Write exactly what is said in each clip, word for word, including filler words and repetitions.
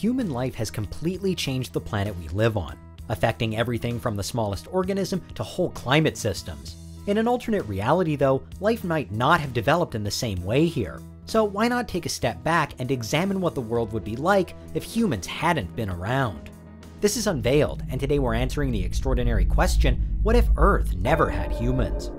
human life has completely changed the planet we live on, affecting everything from the smallest organism to whole climate systems. In an alternate reality though, life might not have developed in the same way here. So why not take a step back and examine what the world would be like if humans hadn't been around? This is Unveiled, and today we're answering the extraordinary question, what if Earth never had humans?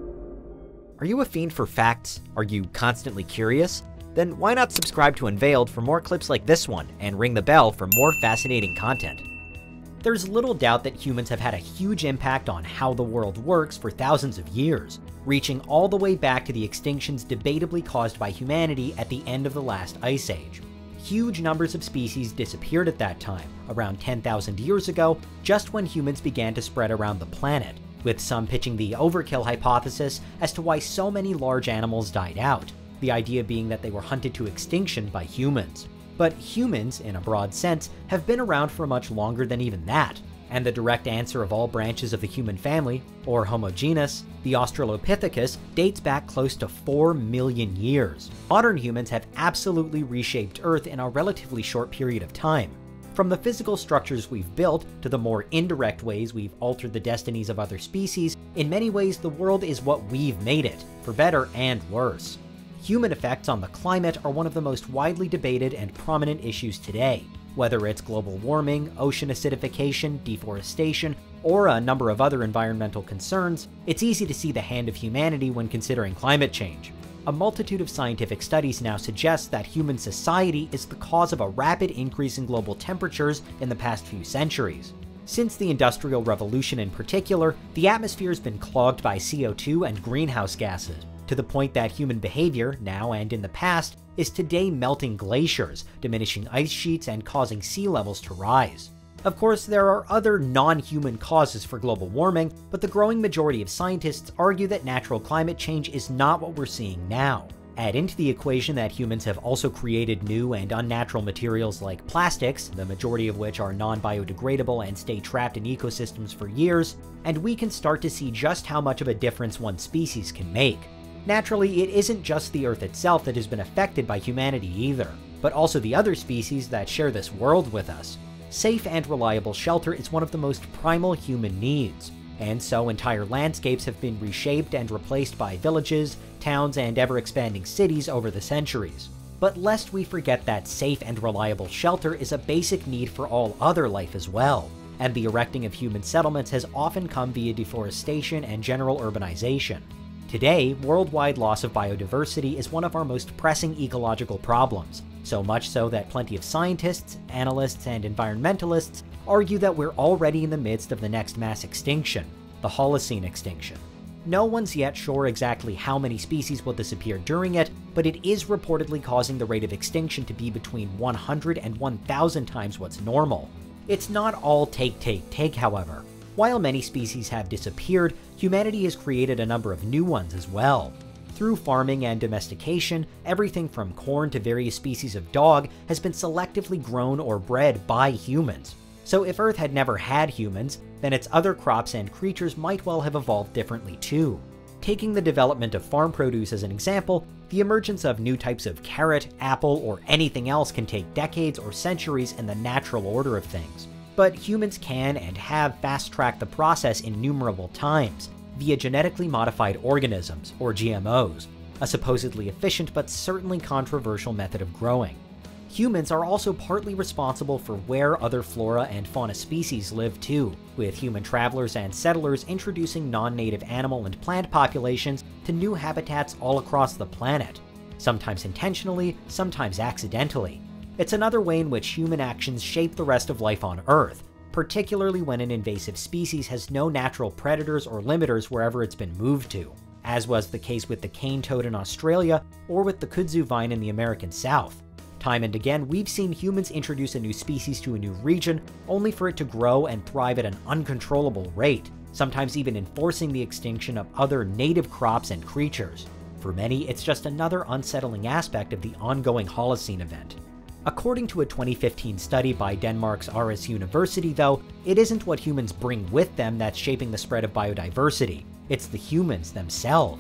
Are you a fiend for facts? Are you constantly curious? Then why not subscribe to Unveiled for more clips like this one, and ring the bell for more fascinating content. There's little doubt that humans have had a huge impact on how the world works for thousands of years, reaching all the way back to the extinctions debatably caused by humanity at the end of the last ice age. Huge numbers of species disappeared at that time, around ten thousand years ago, just when humans began to spread around the planet, with some pitching the overkill hypothesis as to why so many large animals died out, the idea being that they were hunted to extinction by humans. But humans, in a broad sense, have been around for much longer than even that, and the direct answer of all branches of the human family, or Homo genus, the Australopithecus, dates back close to four million years. Modern humans have absolutely reshaped Earth in a relatively short period of time. From the physical structures we've built to the more indirect ways we've altered the destinies of other species, in many ways the world is what we've made it, for better and worse. Human effects on the climate are one of the most widely debated and prominent issues today. Whether it's global warming, ocean acidification, deforestation, or a number of other environmental concerns, it's easy to see the hand of humanity when considering climate change. A multitude of scientific studies now suggest that human society is the cause of a rapid increase in global temperatures in the past few centuries. Since the Industrial Revolution in particular, the atmosphere has been clogged by C O two and greenhouse gases, to the point that human behavior, now and in the past, is today melting glaciers, diminishing ice sheets, and causing sea levels to rise. Of course, there are other non-human causes for global warming, but the growing majority of scientists argue that natural climate change is not what we're seeing now. Add into the equation that humans have also created new and unnatural materials like plastics, the majority of which are non-biodegradable and stay trapped in ecosystems for years, and we can start to see just how much of a difference one species can make. Naturally, it isn't just the Earth itself that has been affected by humanity either, but also the other species that share this world with us. Safe and reliable shelter is one of the most primal human needs, and so entire landscapes have been reshaped and replaced by villages, towns, and ever-expanding cities over the centuries. But lest we forget that safe and reliable shelter is a basic need for all other life as well, and the erecting of human settlements has often come via deforestation and general urbanization. Today, worldwide loss of biodiversity is one of our most pressing ecological problems, so much so that plenty of scientists, analysts, and environmentalists argue that we're already in the midst of the next mass extinction, the Holocene extinction. No one's yet sure exactly how many species will disappear during it, but it is reportedly causing the rate of extinction to be between one hundred and one thousand times what's normal. It's not all take, take, take, however. While many species have disappeared, humanity has created a number of new ones as well. Through farming and domestication, everything from corn to various species of dog has been selectively grown or bred by humans. So if Earth had never had humans, then its other crops and creatures might well have evolved differently too. Taking the development of farm produce as an example, the emergence of new types of carrot, apple, or anything else can take decades or centuries in the natural order of things. But humans can and have fast-tracked the process innumerable times, via genetically modified organisms, or G M Os, a supposedly efficient but certainly controversial method of growing. Humans are also partly responsible for where other flora and fauna species live too, with human travelers and settlers introducing non-native animal and plant populations to new habitats all across the planet, sometimes intentionally, sometimes accidentally. It's another way in which human actions shape the rest of life on Earth, particularly when an invasive species has no natural predators or limiters wherever it's been moved to, as was the case with the cane toad in Australia or with the kudzu vine in the American South. Time and again, we've seen humans introduce a new species to a new region, only for it to grow and thrive at an uncontrollable rate, sometimes even enforcing the extinction of other native crops and creatures. For many, it's just another unsettling aspect of the ongoing Holocene event. According to a twenty fifteen study by Denmark's Aarhus University, though, it isn't what humans bring with them that's shaping the spread of biodiversity, it's the humans themselves.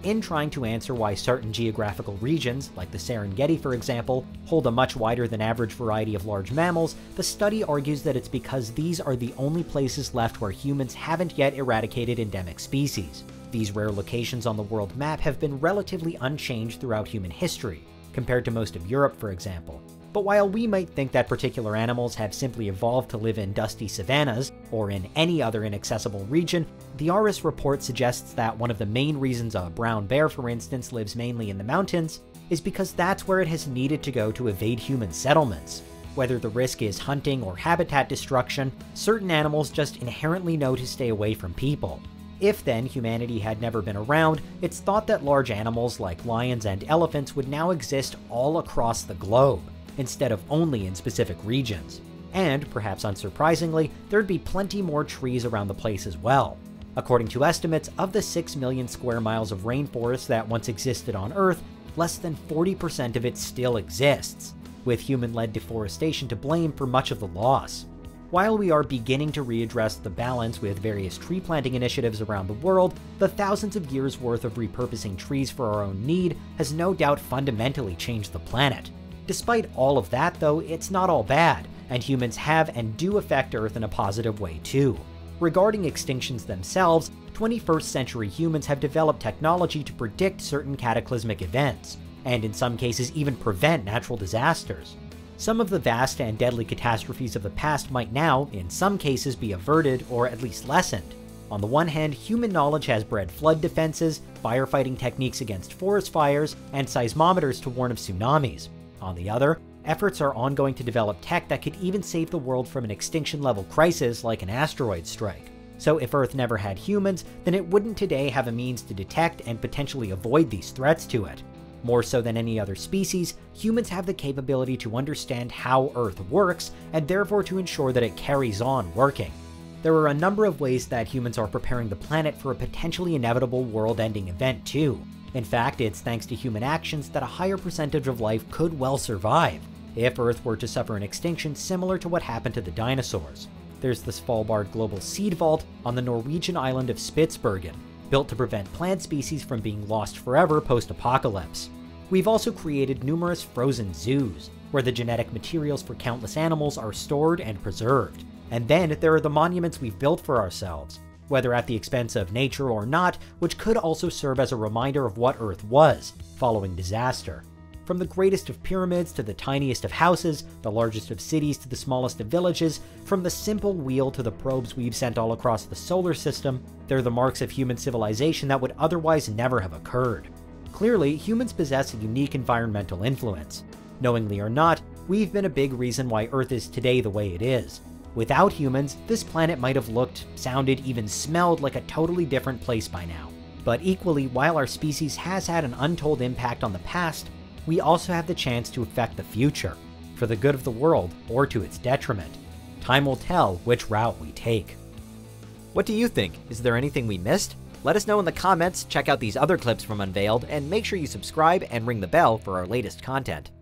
in trying to answer why certain geographical regions, like the Serengeti for example, hold a much wider than average variety of large mammals, the study argues that it's because these are the only places left where humans haven't yet eradicated endemic species. These rare locations on the world map have been relatively unchanged throughout human history, compared to most of Europe for example. But while we might think that particular animals have simply evolved to live in dusty savannas, or in any other inaccessible region, the A R I S report suggests that one of the main reasons a brown bear, for instance, lives mainly in the mountains is because that's where it has needed to go to evade human settlements. Whether the risk is hunting or habitat destruction, certain animals just inherently know to stay away from people. If then humanity had never been around, it's thought that large animals like lions and elephants would now exist all across the globe, instead of only in specific regions. And, perhaps unsurprisingly, there'd be plenty more trees around the place as well. According to estimates, of the six million square miles of rainforest that once existed on Earth, less than forty percent of it still exists, with human-led deforestation to blame for much of the loss. While we are beginning to readdress the balance with various tree planting initiatives around the world, the thousands of years worth of repurposing trees for our own need has no doubt fundamentally changed the planet. Despite all of that though, it's not all bad, and humans have and do affect Earth in a positive way too. Regarding extinctions themselves, twenty-first century humans have developed technology to predict certain cataclysmic events, and in some cases even prevent natural disasters. Some of the vast and deadly catastrophes of the past might now, in some cases, be averted or at least lessened. On the one hand, human knowledge has bred flood defenses, firefighting techniques against forest fires, and seismometers to warn of tsunamis. On the other, efforts are ongoing to develop tech that could even save the world from an extinction-level crisis like an asteroid strike. So if Earth never had humans, then it wouldn't today have a means to detect and potentially avoid these threats to it. More so than any other species, humans have the capability to understand how Earth works, and therefore to ensure that it carries on working. There are a number of ways that humans are preparing the planet for a potentially inevitable world-ending event too. In fact, it's thanks to human actions that a higher percentage of life could well survive, if Earth were to suffer an extinction similar to what happened to the dinosaurs. There's the Svalbard Global Seed Vault on the Norwegian island of Spitsbergen, built to prevent plant species from being lost forever post-apocalypse. We've also created numerous frozen zoos, where the genetic materials for countless animals are stored and preserved. And then there are the monuments we've built for ourselves, whether at the expense of nature or not, which could also serve as a reminder of what Earth was following disaster. From the greatest of pyramids to the tiniest of houses, the largest of cities to the smallest of villages, from the simple wheel to the probes we've sent all across the solar system, they're the marks of human civilization that would otherwise never have occurred. Clearly, humans possess a unique environmental influence. Knowingly or not, we've been a big reason why Earth is today the way it is. Without humans, this planet might have looked, sounded, even smelled like a totally different place by now. But equally, while our species has had an untold impact on the past, we also have the chance to affect the future, for the good of the world or to its detriment. Time will tell which route we take. What do you think? Is there anything we missed? Let us know in the comments, check out these other clips from Unveiled, and make sure you subscribe and ring the bell for our latest content.